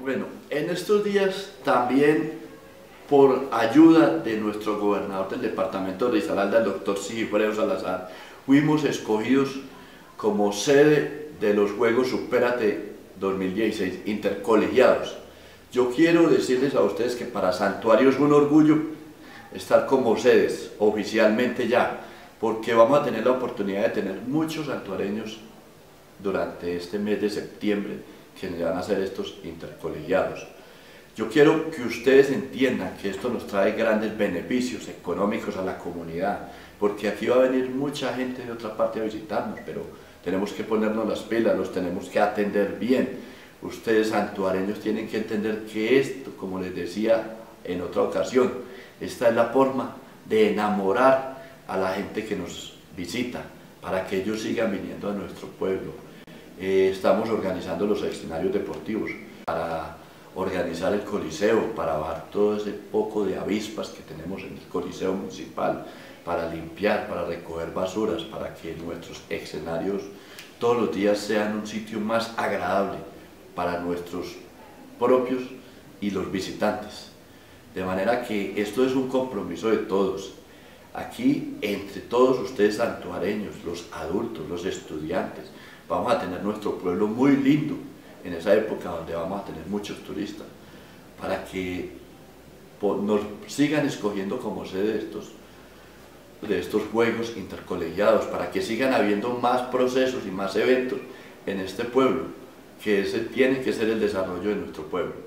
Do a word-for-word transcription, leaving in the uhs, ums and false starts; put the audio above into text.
Bueno, en estos días también, por ayuda de nuestro gobernador del departamento de Risaralda, el doctor Sigifredo Salazar, fuimos escogidos como sede de los Juegos Supérate dos mil dieciséis intercolegiados. Yo quiero decirles a ustedes que para Santuario es un orgullo estar como sedes oficialmente ya, porque vamos a tener la oportunidad de tener muchos santuareños durante este mes de septiembre que van a hacer estos intercolegiados. Yo quiero que ustedes entiendan que esto nos trae grandes beneficios económicos a la comunidad, porque aquí va a venir mucha gente de otra parte a visitarnos, pero tenemos que ponernos las pilas, los tenemos que atender bien. Ustedes santuareños tienen que entender que esto, como les decía en otra ocasión, esta es la forma de enamorar a la gente que nos visita, para que ellos sigan viniendo a nuestro pueblo. Eh, estamos organizando los escenarios deportivos para organizar el coliseo, para bajar todo ese poco de avispas que tenemos en el coliseo municipal, para limpiar, para recoger basuras, para que nuestros escenarios todos los días sean un sitio más agradable para nuestros propios y los visitantes. De manera que esto es un compromiso de todos. Aquí, entre todos ustedes santuareños, los adultos, los estudiantes, vamos a tener nuestro pueblo muy lindo en esa época donde vamos a tener muchos turistas, para que nos sigan escogiendo como sede de estos, de estos juegos intercolegiados, para que sigan habiendo más procesos y más eventos en este pueblo, que ese tiene que ser el desarrollo de nuestro pueblo.